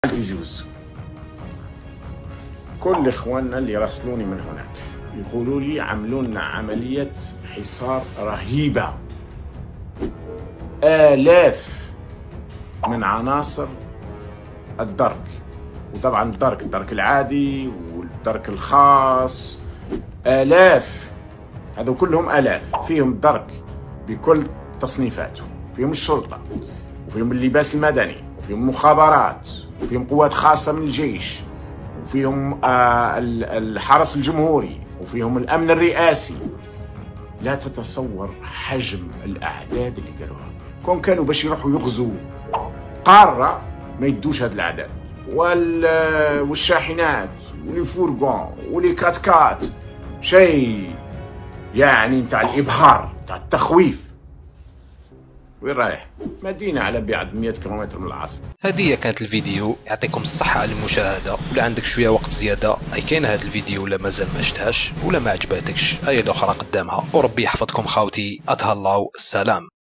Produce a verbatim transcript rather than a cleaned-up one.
التزوز. كل اخواننا اللي راسلوني من هناك يقولوا لي عملوا لنا عمليه حصار رهيبه، آلاف من عناصر الدرك، وطبعا الدرك الدرك العادي والدرك الخاص، آلاف، هذو كلهم آلاف، فيهم درك بكل تصنيفاته، فيهم الشرطة وفيهم اللباس المدني وفيهم مخابرات وفيهم قوات خاصة من الجيش وفيهم آه الحرس الجمهوري وفيهم الأمن الرئاسي. لا تتصور حجم الأعداد اللي داروها. كون كانوا باش يروحوا يغزوا قارة ما يدوش هاد الأعداد، والشاحنات ولي فورغون ولي كات كات، شيء يعني نتاع الإبهار، نتاع التخويف. وين رايح؟ مدينة على بعد مئة كيلومتر من العاصمة. هذه كانت الفيديو، يعطيكم الصحة على المشاهدة. ولا عندك شوية وقت زيادة أي كاين هذا الفيديو ولا مازال ما شفتهاش ولا ما عجباتكش، أي الأخرى قدامها. وربي يحفظكم خاوتي، أتهلاو، السلام.